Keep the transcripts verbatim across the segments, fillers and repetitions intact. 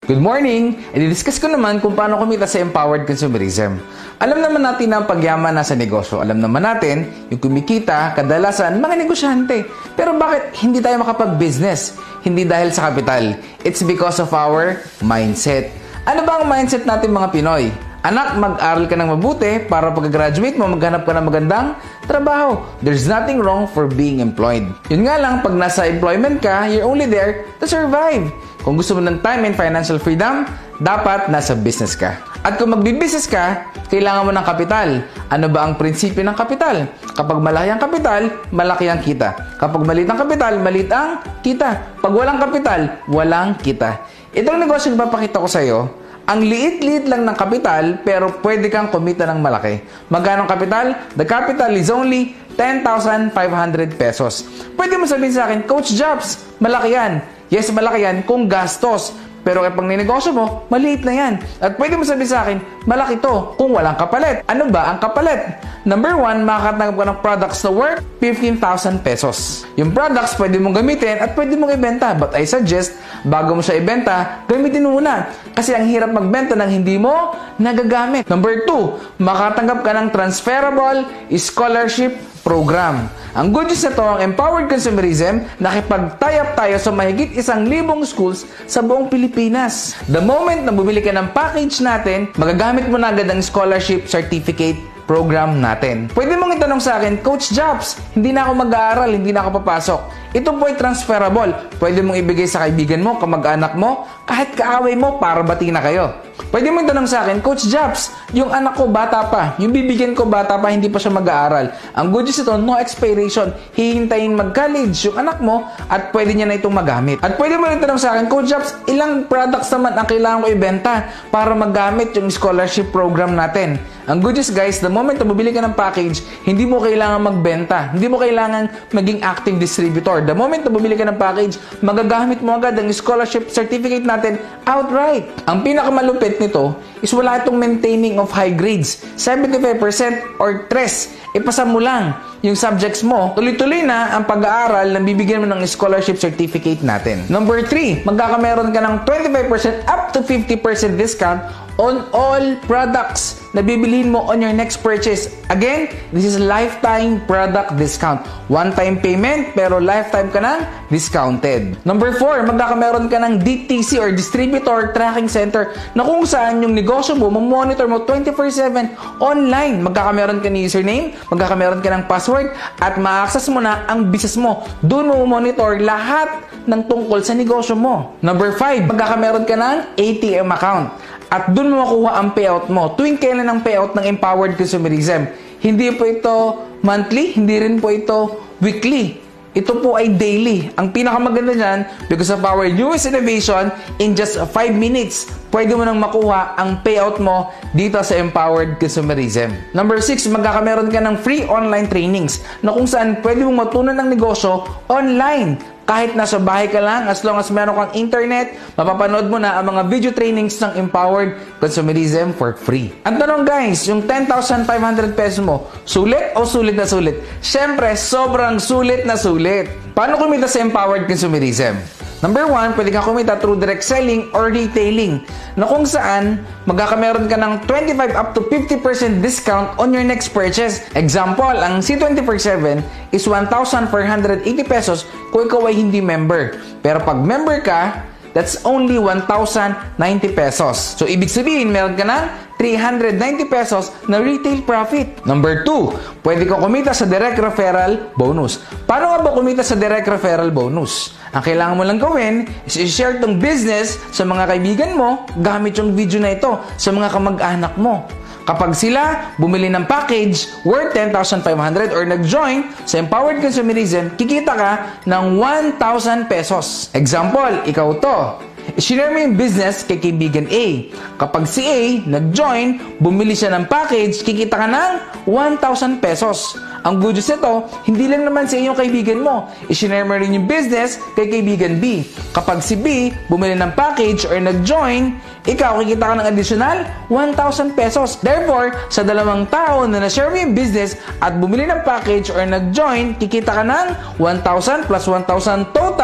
Good morning! I-discuss ko naman kung paano kumita sa empowered consumerism. Alam naman natin na ang pagyaman nasa negosyo. Alam naman natin, yung kumikita, kadalasan, mga negosyante. Pero bakit hindi tayo makapag-business? Hindi dahil sa kapital. It's because of our mindset. Ano ba ang mindset natin mga Pinoy? Anak, mag-aral ka ng mabuti para pag-graduate mo, maghanap ka ng magandang trabaho. There's nothing wrong for being employed. Yun nga lang, pag nasa employment ka, you're only there to survive. Kung gusto mo ng time and financial freedom, dapat nasa business ka. At kung magbi-business ka, kailangan mo ng kapital. Ano ba ang prinsipyo ng kapital? Kapag malaki ang kapital, malaki ang kita. Kapag maliit ang kapital, maliit ang kita. Pag walang kapital, walang kita. Itong negosyo na papakita ko sa iyo, ang liit-liit lang ng kapital, pero pwede kang kumita ng malaki. Magkano ang kapital? The capital is only ten thousand five hundred pesos. Pwede mo sabihin sa akin, Coach Jobs, malaki yan. Yes, malaki yan kung gastos. Pero kapag ninegosyo mo, maliit na yan. At pwede mo sabihin sa akin, malaki to kung walang kapalit. Ano ba ang kapalit? Number one, makakatanggap ka ng products na worth fifteen thousand pesos. Yung products, pwede mong gamitin at pwede mong ibenta. But I suggest, bago mo siya ibenta, gamitin mo muna. Kasi ang hirap magbenta ng hindi mo nagagamit. Number two, makakatanggap ka ng transferable scholarship program. Ang good news na to, ang empowered consumerism, nakipag-tie up tayo sa mahigit isang libong schools sa buong Pilipinas. The moment na bumili ka ng package natin, magagamit mo na agad ang scholarship certificate program natin. Pwede mong itanong sa akin, Coach Jobs, hindi na ako mag-aaral, hindi na ako papasok. Ito po ay transferable. Pwede mong ibigay sa kaibigan mo, kamag-anak mo, kahit kaaway mo para bati na kayo. Pwede mong itanong sa akin, Coach Jobs, yung anak ko bata pa, yung bibigyan ko bata pa, hindi pa siya mag-aaral. Ang good news ito, no expiration. Hihintayin mag-college yung anak mo at pwede niya na itong magamit. At pwede mo rin itanong sa akin, Coach Jobs, ilang products naman ang kailangan ko ibenta para magamit yung scholarship program natin. Ang good news guys, the moment na bumili ka ng package, hindi mo kailangan magbenta. Hindi mo kailangan maging active distributor. The moment na bumili ka ng package, magagamit mo agad ang scholarship certificate natin outright. Ang pinakamalupit nito is wala itong maintaining of high grades. seventy-five percent or tres. Ipasa mo lang yung subjects mo. Tuloy-tuloy na ang pag-aaral na bibigyan mo ng scholarship certificate natin. Number three, magkakameron ka ng twenty-five percent up to fifty percent discount on all products na bibilihin mo on your next purchase. Again, this is lifetime product discount. One-time payment, pero lifetime ka nang discounted. Number four, magkakameron ka ng D T C or Distributor Tracking Center na kung saan yung negosyo mo, mamonitor mo twenty-four seven online. Magkakameron ka ng username, magkakameron ka ng password, at ma-access mo na ang business mo. Doon mo monitor lahat ng tungkol sa negosyo mo. Number five, magkakameron ka ng A T M account. At doon mo makuha ang payout mo. Tuwing kailan ang payout ng empowered consumerism. Hindi po ito monthly, hindi rin po ito weekly. Ito po ay daily. Ang pinakamaganda dyan, because of our newest innovation, in just five minutes, pwede mo nang makuha ang payout mo dito sa empowered consumerism. Number six, magkakameron ka ng free online trainings na kung saan pwede mong matunan ng negosyo online. Kahit nasa bahay ka lang, as long as meron kang internet, mapapanood mo na ang mga video trainings ng empowered consumerism for free. Ang tanong guys, yung ten thousand five hundred pesos mo, sulit o sulit na sulit? Siyempre, sobrang sulit na sulit. Paano kumita sa empowered consumerism? Number one, pwede kang kumita through direct selling or retailing na kung saan magkakameron ka ng twenty-five up to fifty percent discount on your next purchase. Example, ang C twenty-four seven is one thousand four hundred eighty pesos kung ikaw ay hindi member. Pero pag member ka, that's only one thousand ninety pesos. So, ibig sabihin, meron ka ng three hundred ninety pesos na retail profit. Number two, pwede ka kumita sa direct referral bonus. Paano nga ba kumita sa direct referral bonus? Ang kailangan mo lang gawin is i-share tong business sa mga kaibigan mo gamit yung video na ito sa mga kamag-anak mo. Kapag sila bumili ng package worth ten thousand five hundred or nag-join sa empowered consumerism, kikita ka ng one thousand pesos. Example, ikaw to. I-share mo yung business kay kaibigan A. Kapag si A nag-join, bumili siya ng package, kikita ka ng one thousand pesos. Ang good news nito, hindi lang naman sa iyong kaibigan mo. I-share mo rin yung business kay kaibigan B. Kapag si B bumili ng package or nag-join, ikaw kikita ka ng additional one thousand pesos. Therefore, sa dalawang tao na na-share mo yung business at bumili ng package or nag-join, kikita ka ng one thousand plus one thousand total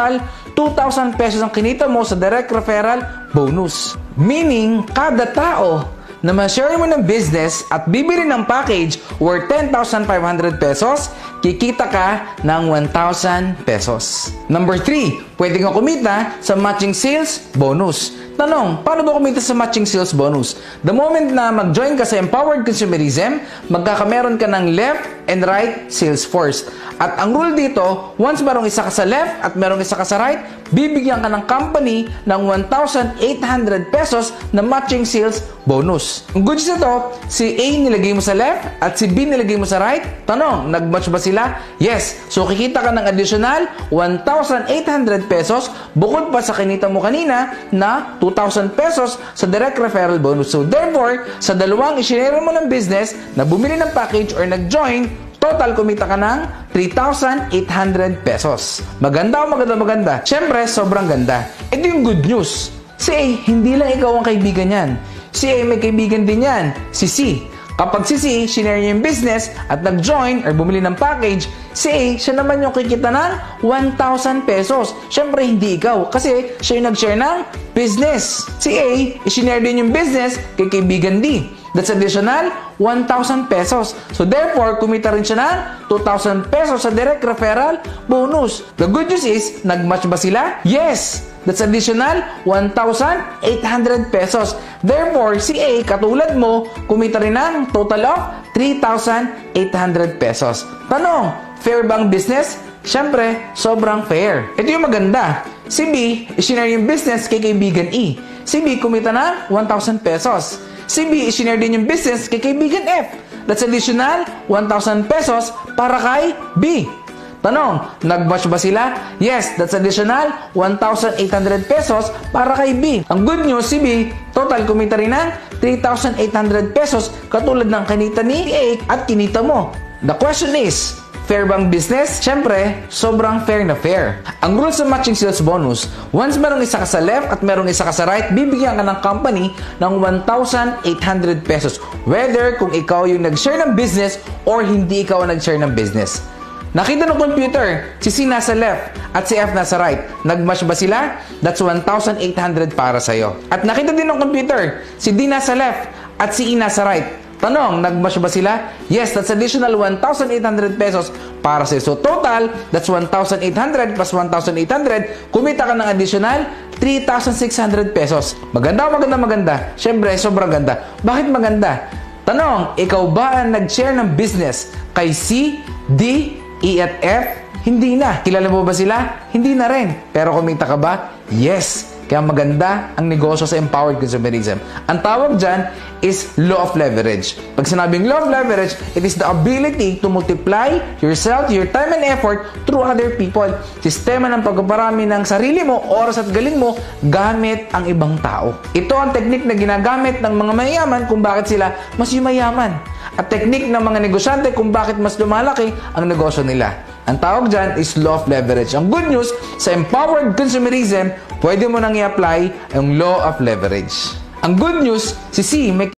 two thousand pesos ang kinita mo sa direct referral bonus. Meaning, kada tao na ma-share mo ng business at bibili ng package worth ten thousand five hundred pesos, kikita ka ng one thousand pesos. Number three, pwede kang kumita sa matching sales bonus. Tanong, paano ba kumita sa matching sales bonus? The moment na mag-join ka sa Empowered Consumerism, magkakameron ka ng left and right sales force. At ang rule dito, once merong isa ka sa left at merong isa ka sa right, bibigyan ka ng company ng one thousand eight hundred pesos na matching sales bonus. Ang good news nito, si A nilagay mo sa left at si B nilagay mo sa right. Tanong, nag-match ba sila? Yes. So, kikita ka ng additional one thousand eight hundred pesos bukod pa sa kinita mo kanina na two thousand pesos sa direct referral bonus. So, therefore, sa dalawang isinero mo ng business na bumili ng package or nag-join, total kumita ka ng three thousand eight hundred pesos. Maganda o maganda maganda? Siyempre, sobrang ganda. Ito yung good news. Si A, hindi lang ikaw ang kaibigan yan. Si A, may kaibigan din yan. Si C. Kapag si C, sinare niya yung business at nag-join or bumili ng package, si A, siya naman yung kikita ng one thousand pesos. Siyempre, hindi ikaw kasi siya yung nag-share ng business. Si A, isinare din yung business kay kaibigan D. That's additional one thousand pesos. So therefore, kumita rin siya ng two thousand pesos sa direct referral bonus. The good news is, nag-match ba sila? Yes! That's additional one thousand eight hundred pesos. Therefore, si A, katulad mo, kumita rin ng total of three thousand eight hundred pesos. Tanong, fair bang business? Siyempre, sobrang fair. Ito yung maganda. Si B, isinare yung business kay kaibigan E. Si B, kumita ng one thousand pesos. Si B, isinare din yung business kay kaibigan F. That's additional one thousand pesos para kay B. Tanong, nag-match ba sila? Yes, that's additional one thousand eight hundred pesos para kay B. Ang good news, si B, total kumita rin ng three thousand eight hundred pesos katulad ng kinita ni A at kinita mo. The question is, fair bang business? Siyempre, sobrang fair na fair. Ang rules sa matching sales bonus, once merong isa ka sa left at merong isa ka sa right, bibigyan ka ng company ng one thousand eight hundred pesos. Whether kung ikaw yung nag-share ng business or hindi ikaw ang nag-share ng business. Nakita ng computer, si C nasa left at si F nasa right. Nag-match ba sila? That's one thousand eight hundred para sa'yo. At nakita din ng computer, si D nasa left at si E nasa right. Tanong, nag-match ba sila? Yes, that's additional one thousand eight hundred pesos para sa'yo. So total, that's one thousand eight hundred plus one thousand eight hundred. Kumita ka ng additional three thousand six hundred pesos. Maganda o maganda maganda? Siyempre, sobrang ganda. Bakit maganda? Tanong, ikaw ba ang nag-share ng business kay C, D, E at F? Hindi na. Kilala mo ba sila? Hindi na rin. Pero kumita ka ba? Yes. Kaya maganda ang negosyo sa Empowered Consumerism. Ang tawag dyan is law of leverage. Pag sinabing law of leverage, it is the ability to multiply yourself, your time and effort through other people. Sistema ng pagpaparami ng sarili mo, oras at galing mo, gamit ang ibang tao. Ito ang technique na ginagamit ng mga mayayaman kung bakit sila mas yumayaman. At technique ng mga negosyante kung bakit mas lumalaki ang negosyo nila. Ang tawag dyan is law of leverage. Ang good news, sa Empowered Consumerism, pwede mo nang i-apply ang law of leverage. Ang good news, si C may